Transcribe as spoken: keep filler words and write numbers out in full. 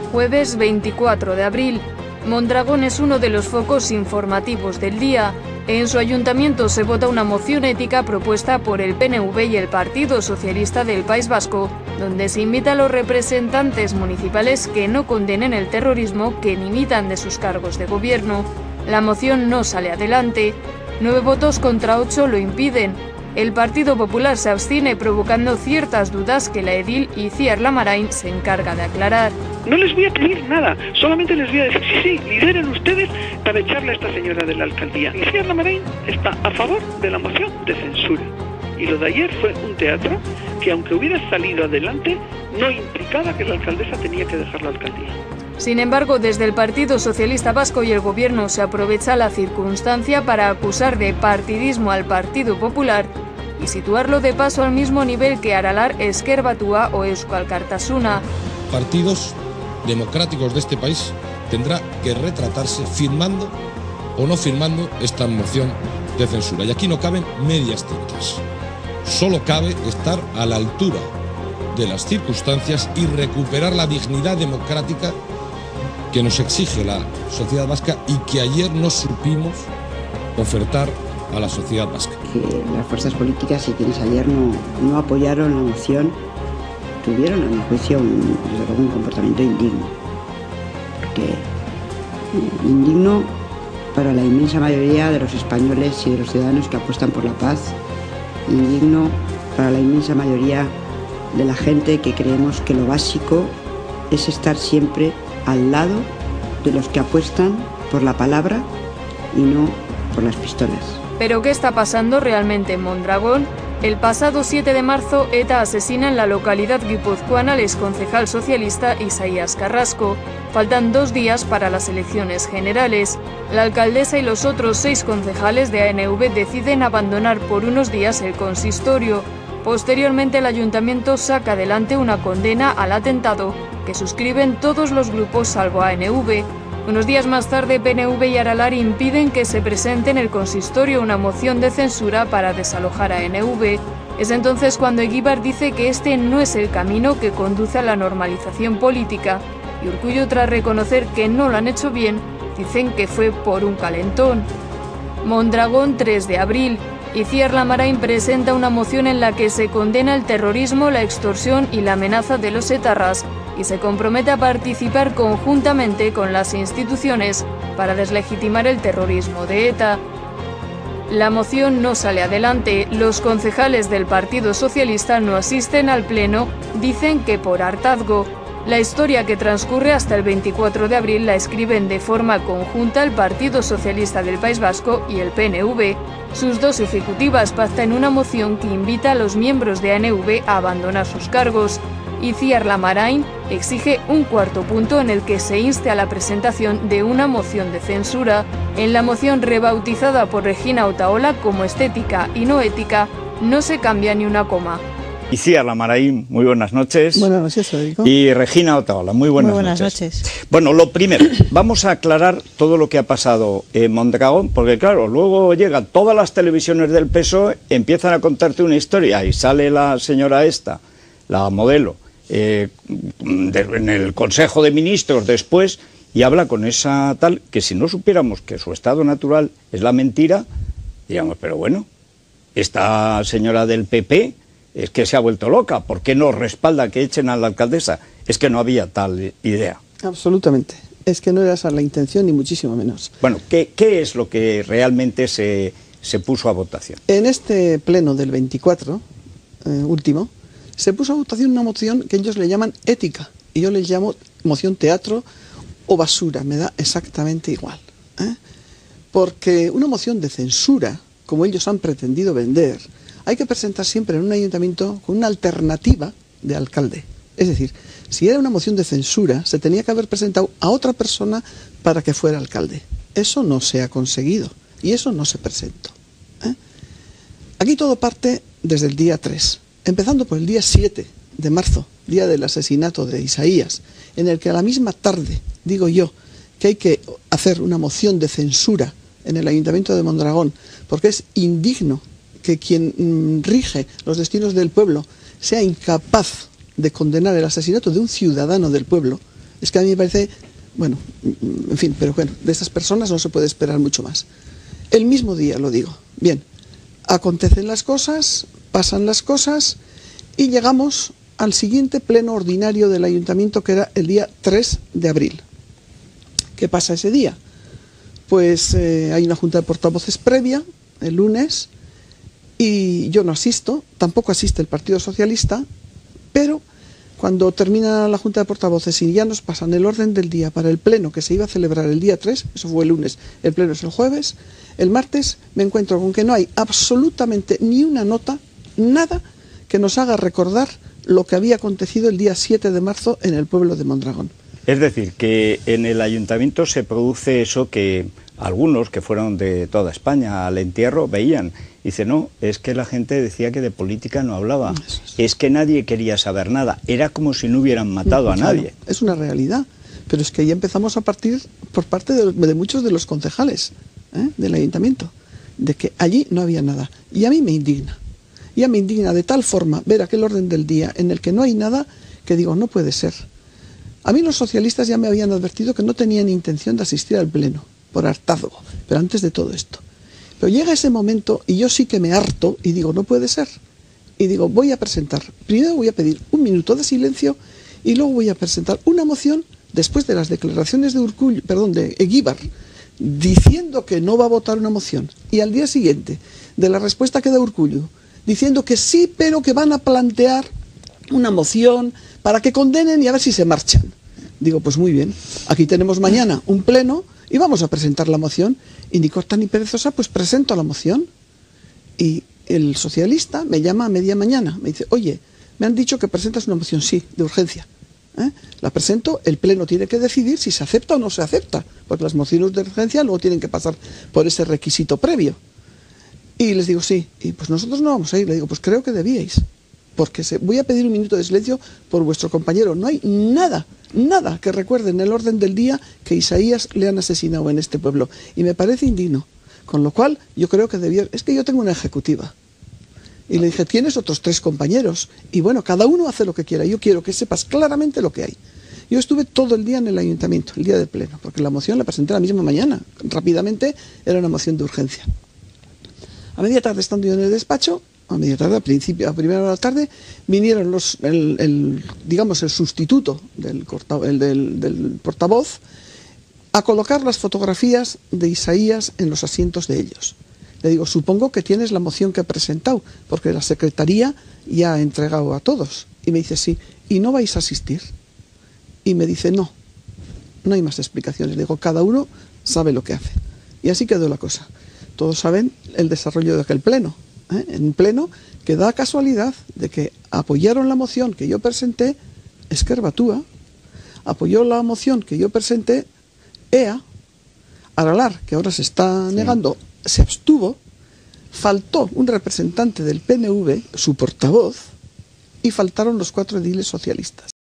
Jueves veinticuatro de abril. Mondragón es uno de los focos informativos del día. En su ayuntamiento se vota una moción ética propuesta por el P N V y el Partido Socialista del País Vasco, donde se invita a los representantes municipales que no condenen el terrorismo que limitan de sus cargos de gobierno. La moción no sale adelante. Nueve votos contra ocho lo impiden. El Partido Popular se abstiene, provocando ciertas dudas que la edil Itziar Lamarain se encarga de aclarar. No les voy a pedir nada, solamente les voy a decir, sí, sí, lideren ustedes para echarle a esta señora de la alcaldía. Itziar Lamarain está a favor de la moción de censura. Y lo de ayer fue un teatro que, aunque hubiera salido adelante, no implicaba que la alcaldesa tenía que dejar la alcaldía. Sin embargo, desde el Partido Socialista Vasco y el Gobierno se aprovecha la circunstancia para acusar de partidismo al Partido Popular y situarlo de paso al mismo nivel que Aralar, Ezker Batua o Euskal Alkartasuna. Partidos democráticos de este país tendrá que retratarse firmando o no firmando esta moción de censura. Y aquí no caben medias tintas. Solo cabe estar a la altura de las circunstancias y recuperar la dignidad democrática que nos exige la sociedad vasca y que ayer no supimos ofertar a la sociedad vasca. Que las fuerzas políticas y quienes ayer no, no apoyaron la moción tuvieron, a mi juicio, un, un comportamiento indigno. Porque eh, indigno para la inmensa mayoría de los españoles y de los ciudadanos que apuestan por la paz, indigno para la inmensa mayoría de la gente que creemos que lo básico es estar siempre al lado de los que apuestan por la palabra y no por las pistolas. ¿Pero qué está pasando realmente en Mondragón? El pasado siete de marzo, ETA asesina en la localidad guipuzcoana al exconcejal socialista Isaías Carrasco. Faltan dos días para las elecciones generales. La alcaldesa y los otros seis concejales de A N V deciden abandonar por unos días el consistorio. Posteriormente, el ayuntamiento saca adelante una condena al atentado que suscriben todos los grupos salvo A N V. Unos días más tarde, P N V y Aralar impiden que se presente en el consistorio una moción de censura para desalojar a A N V. Es entonces cuando Eguíbar dice que este no es el camino que conduce a la normalización política, y Urkullu, tras reconocer que no lo han hecho bien, dicen que fue por un calentón. Mondragón, tres de abril. Itziar Lamarain presenta una moción en la que se condena el terrorismo, la extorsión y la amenaza de los etarras y se compromete a participar conjuntamente con las instituciones para deslegitimar el terrorismo de ETA. La moción no sale adelante. Los concejales del Partido Socialista no asisten al pleno, dicen que por hartazgo. La historia que transcurre hasta el veinticuatro de abril la escriben de forma conjunta el Partido Socialista del País Vasco y el P N V. Sus dos ejecutivas pactan una moción que invita a los miembros de A N V a abandonar sus cargos. Itziar Lamarain exige un cuarto punto en el que se inste a la presentación de una moción de censura. En la moción, rebautizada por Regina Otaola como estética y no ética, no se cambia ni una coma. Itziar Lamarain, muy buenas noches. Buenas noches, Federico. Y Regina Otaola, muy buenas, muy buenas noches. noches. Bueno, lo primero, vamos a aclarar todo lo que ha pasado en Mondragón, porque claro, luego llegan todas las televisiones del P S O E, empiezan a contarte una historia y sale la señora esta, la modelo, eh, de, en el Consejo de Ministros después, y habla con esa tal, que si no supiéramos que su estado natural es la mentira, diríamos, pero bueno, esta señora del P P es que se ha vuelto loca, ¿por qué no respalda que echen a la alcaldesa? Es que no había tal idea. Absolutamente, es que no era esa la intención ni muchísimo menos. Bueno, ¿qué, qué es lo que realmente se, se puso a votación? En este pleno del veinticuatro, eh, último, se puso a votación una moción que ellos le llaman ética, y yo les llamo moción teatro o basura, me da exactamente igual. ¿eh? Porque una moción de censura, como ellos han pretendido vender, hay que presentar siempre en un ayuntamiento con una alternativa de alcalde. Es decir, si era una moción de censura, se tenía que haber presentado a otra persona para que fuera alcalde. Eso no se ha conseguido y eso no se presentó. ¿eh? Aquí todo parte desde el día tres, empezando por el día siete de marzo, día del asesinato de Isaías, en el que a la misma tarde, digo yo, que hay que hacer una moción de censura en el Ayuntamiento de Mondragón, porque es indigno que quien mmm, rige los destinos del pueblo sea incapaz de condenar el asesinato de un ciudadano del pueblo, Es que a mí me parece, bueno, en fin, pero bueno, de estas personas no se puede esperar mucho más. El mismo día, lo digo. Bien, acontecen las cosas, pasan las cosas y llegamos al siguiente pleno ordinario del ayuntamiento, que era el día tres de abril. ¿Qué pasa ese día? Pues eh, hay una junta de portavoces previa, el lunes, y yo no asisto, tampoco asiste el Partido Socialista, pero cuando termina la junta de portavoces y ya nos pasan el orden del día para el pleno que se iba a celebrar el día tres, eso fue el lunes, el pleno es el jueves, el martes me encuentro con que no hay absolutamente ni una nota, nada que nos haga recordar lo que había acontecido el día siete de marzo en el pueblo de Mondragón. Es decir, que en el ayuntamiento se produce eso que algunos que fueron de toda España al entierro veían. Dice, no, es que la gente decía que de política no hablaba, es que nadie quería saber nada, era como si no hubieran matado a nadie. Es una realidad, pero es que ya empezamos a partir por parte de, de muchos de los concejales, ¿eh?, del ayuntamiento, de que allí no había nada. Y a mí me indigna, ya me indigna de tal forma ver aquel orden del día en el que no hay nada, que digo, no puede ser. A mí los socialistas ya me habían advertido que no tenían intención de asistir al pleno, por hartazgo, pero antes de todo esto. Pero llega ese momento y yo sí que me harto y digo, no puede ser. Y digo, voy a presentar, primero voy a pedir un minuto de silencio y luego voy a presentar una moción después de las declaraciones de Urkullu, perdón, de Eguíbar, diciendo que no va a votar una moción. Y al día siguiente, de la respuesta que da Urkullu, diciendo que sí, pero que van a plantear una moción para que condenen y a ver si se marchan. Digo, pues muy bien, aquí tenemos mañana un pleno y vamos a presentar la moción. Y ni corta ni perezosa, pues presento la moción. Y el socialista me llama a media mañana, me dice, oye, me han dicho que presentas una moción, sí, de urgencia. ¿Eh? La presento, el pleno tiene que decidir si se acepta o no se acepta, porque las mociones de urgencia luego tienen que pasar por ese requisito previo. Y les digo, sí, y pues nosotros no vamos a ir. Le digo, pues creo que debíais, porque se, voy a pedir un minuto de silencio por vuestro compañero. No hay nada, nada que recuerde en el orden del día que Isaías le han asesinado en este pueblo. Y me parece indigno. Con lo cual, yo creo que debía... Es que yo tengo una ejecutiva. Y le dije, tienes otros tres compañeros. Y bueno, cada uno hace lo que quiera. Yo quiero que sepas claramente lo que hay. Yo estuve todo el día en el ayuntamiento, el día del pleno, porque la moción la presenté la misma mañana. Rápidamente, era una moción de urgencia. A media tarde, estando yo en el despacho, a media tarde, a principio, a primera hora de la tarde, vinieron los, el, el, digamos, el sustituto del, corta, el, del, del portavoz a colocar las fotografías de Isaías en los asientos de ellos. Le digo, supongo que tienes la moción que he presentado, porque la secretaría ya ha entregado a todos. Y me dice, sí, ¿y no vais a asistir? Y me dice, no, no hay más explicaciones. Le digo, cada uno sabe lo que hace. Y así quedó la cosa. Todos saben el desarrollo de aquel pleno. ¿eh? En un pleno que da casualidad de que apoyaron la moción que yo presenté Ezker Batua, apoyó la moción que yo presenté E A, Aralar, que ahora se está negando, sí. Se abstuvo, faltó un representante del P N V, su portavoz, y faltaron los cuatro ediles socialistas.